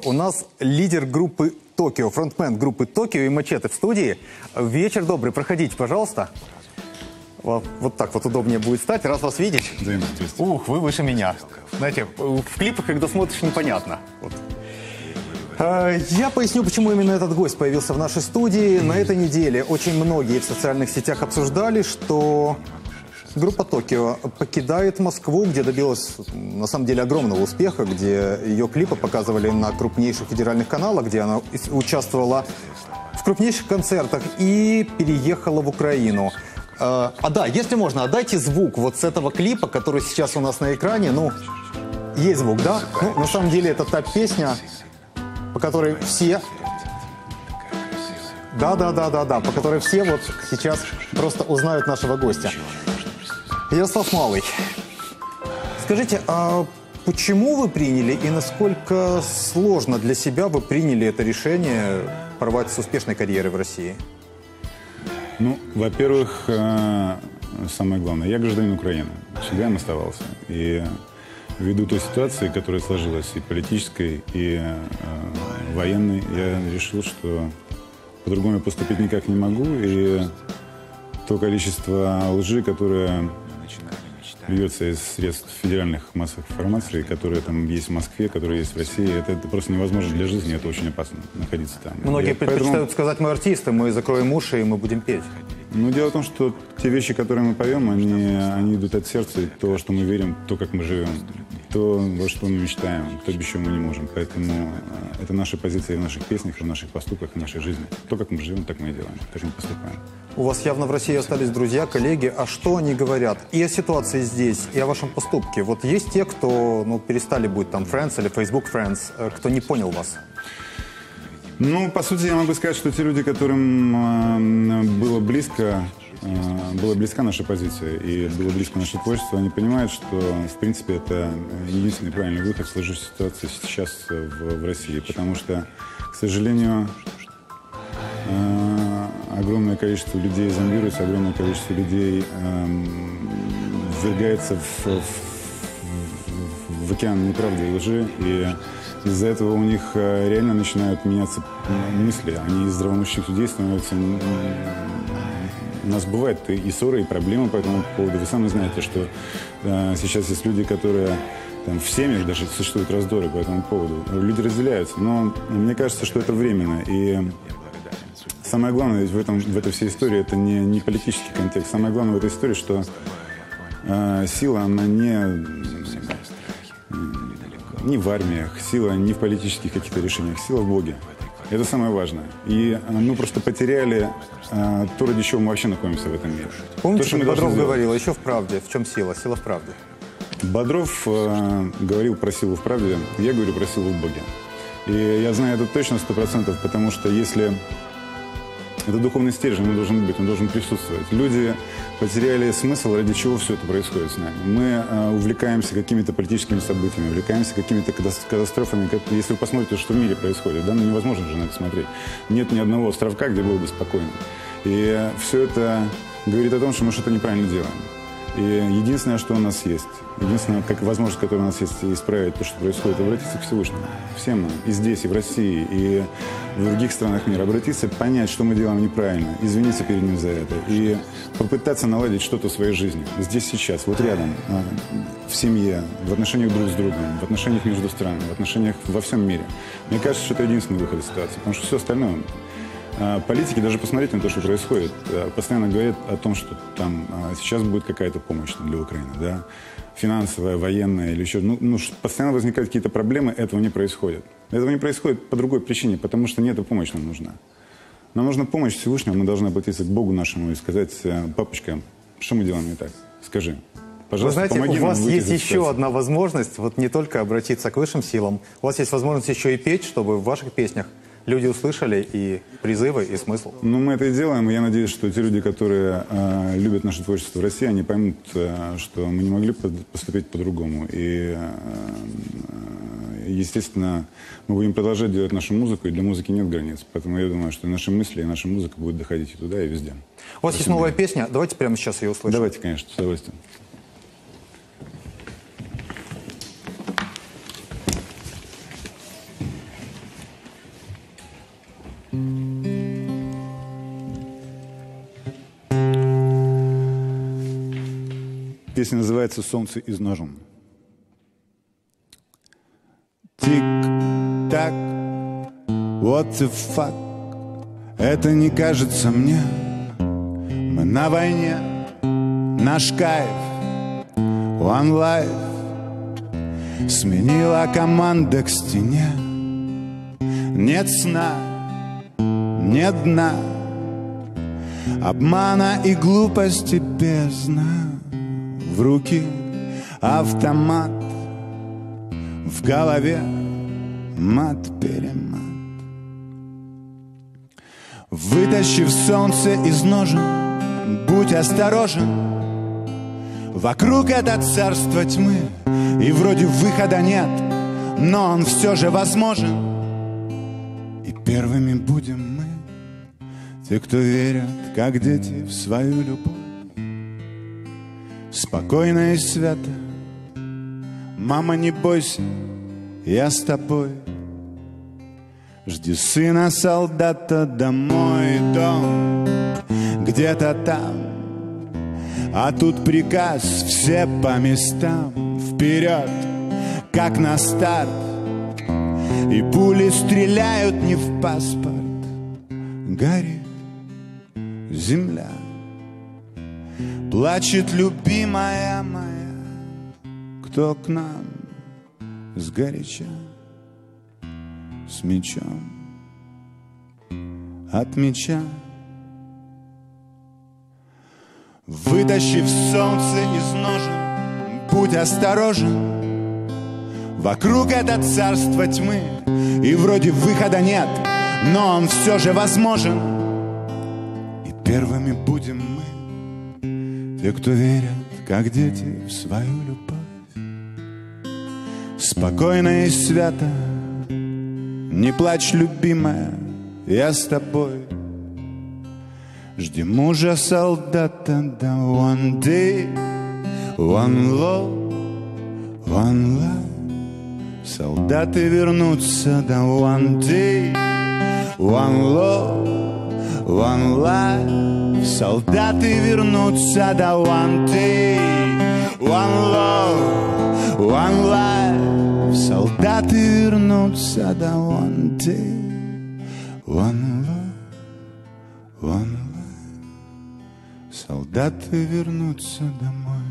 У нас лидер группы «Токио», фронтмен группы «Токио» и «Мачете» в студии. Вечер добрый, проходите, пожалуйста. Вот так вот удобнее будет стать, раз вас видеть. Ух, вы выше меня. Знаете, в клипах, когда смотришь, непонятно. Вот. Я поясню, почему именно этот гость появился в нашей студии. На этой неделе очень многие в социальных сетях обсуждали, что группа «Токио» покидает Москву, где добилась, на самом деле, огромного успеха, где ее клипы показывали на крупнейших федеральных каналах, где она участвовала в крупнейших концертах и переехала в Украину. Да, если можно, отдайте звук вот с этого клипа, который сейчас у нас на экране. Ну, есть звук, да? Ну, на самом деле, это та песня, по которой все... Да, по которой все вот сейчас просто узнают нашего гостя. Ярослав Малый, скажите, а почему вы приняли и насколько сложно для себя вы приняли это решение порвать с успешной карьерой в России? Ну, во-первых, самое главное, я гражданин Украины, всегда им оставался. И ввиду той ситуации, которая сложилась и политической, и военной, я решил, что по-другому поступить никак не могу. И то количество лжи, которое льется из средств федеральных массовых информаций, которые там есть в Москве, которые есть в России, это просто невозможно для жизни, это очень опасно находиться там. Многие предпочитают сказать: мы артисты, мы закроем уши и мы будем петь. Ну, дело в том, что те вещи, которые мы поем, они идут от сердца, и то, что мы верим, то, как мы живем, то, во что мы мечтаем, то, без чего мы не можем. Поэтому это наша позиция и в наших песнях, и в наших поступках, и в нашей жизни. То, как мы живем, так мы и делаем, так мы поступаем. У вас явно в России остались друзья, коллеги. А что они говорят и о ситуации здесь, и о вашем поступке? Вот есть те, кто перестали быть там Friends или Facebook Friends, кто не понял вас? Ну, по сути, я могу сказать, что те люди, которым была близка наша позиция и было близко наше творчество, они понимают, что, в принципе, это единственный правильный выход в сложившейся ситуации сейчас в России. Потому что, к сожалению, огромное количество людей зомбируется, огромное количество людей ввергается в океан неправды и лжи, и из-за этого у них реально начинают меняться мысли. Они из здравомыслящих людей становятся... У нас бывают и ссоры, и проблемы по этому поводу. Вы сами знаете, что сейчас есть люди, которые... Там, в семьях даже существуют раздоры по этому поводу. Люди разделяются. Но мне кажется, что это временно. И самое главное в этой всей истории, это не политический контекст. Самое главное в этой истории, что сила, она не в армиях, сила не в политических каких-то решениях, сила в Боге. Это самое важное. И мы просто потеряли то, ради чего мы вообще находимся в этом мире. Помните, что Бодров говорил, еще в правде. В чем сила? Сила в правде. Бодров говорил про силу в правде, я говорю про силу в Боге. И я знаю это точно 100%, потому что если... Это духовный стержень, он должен быть, он должен присутствовать. Люди потеряли смысл, ради чего все это происходит с нами. Мы увлекаемся какими-то политическими событиями, увлекаемся какими-то катастрофами. Если вы посмотрите, что в мире происходит, да, невозможно же на это смотреть. Нет ни одного островка, где было бы спокойно. И все это говорит о том, что мы что-то неправильно делаем. И единственное, что у нас есть, единственная возможность, которая у нас есть, исправить то, что происходит, обратиться к Всевышнему. Всем нам, и здесь, и в России, и в других странах мира. Обратиться, понять, что мы делаем неправильно, извиниться перед ним за это. И попытаться наладить что-то в своей жизни. Здесь, сейчас, вот рядом, в семье, в отношениях друг с другом, в отношениях между странами, в отношениях во всем мире. Мне кажется, что это единственный выход из ситуации. Потому что все остальное... Политики, даже посмотрите на то, что происходит, постоянно говорят о том, что там сейчас будет какая-то помощь для Украины, да, финансовая, военная или еще. Постоянно возникают какие-то проблемы, этого не происходит. Этого не происходит по другой причине, потому что не эта помощь нам нужна. Нам нужна помощь Всевышнего, мы должны обратиться к Богу нашему и сказать: папочка, что мы делаем не так? Скажи. Пожалуйста, вы знаете, помоги у вас нам выйти есть из еще ситуации. одна возможность, вот не только обратиться к высшим силам, у вас есть возможность еще и петь, чтобы в ваших песнях люди услышали и призывы, и смысл. Ну, мы это и делаем, и я надеюсь, что те люди, которые любят наше творчество в России, они поймут, что мы не могли поступить по-другому. И, естественно, мы будем продолжать делать нашу музыку, и для музыки нет границ. Поэтому я думаю, что наши мысли и наша музыка будут доходить и туда, и везде. У вас есть новая песня, давайте прямо сейчас ее услышим. Давайте, конечно, с удовольствием. Песня называется «Солнце из ножен». Тик-так, what the fuck, это не кажется мне. Мы на войне, наш кайф, one life. Сменила команда к стене. Нет сна, нет дна, обмана и глупости бездна. В руки автомат, в голове мат-перемат. Вытащив солнце из ножен, будь осторожен. Вокруг это царство тьмы, и вроде выхода нет, но он все же возможен. И первыми будем мы, те, кто верят, как дети, в свою любовь. Спокойно и свято, мама, не бойся, я с тобой. Жди сына солдата домой, дом где-то там. А тут приказ, все по местам, вперед, как на старт. И пули стреляют не в паспорт. Горит земля, плачет любимая моя. Кто к нам сгоряча, с мечом от меча. Вытащив солнце из ножен, будь осторожен. Вокруг это царство тьмы, и вроде выхода нет, но он все же возможен. И первыми будем мы, те, кто верят, как дети, в свою любовь. Спокойно и свято, не плачь, любимая, я с тобой. Жди мужа солдата, да one day, one love, one life. Солдаты вернутся, да one day, one love, one life. Солдаты вернутся, да one day, one love, one life. Солдаты вернутся, да one day, one love, one life. Солдаты вернутся домой.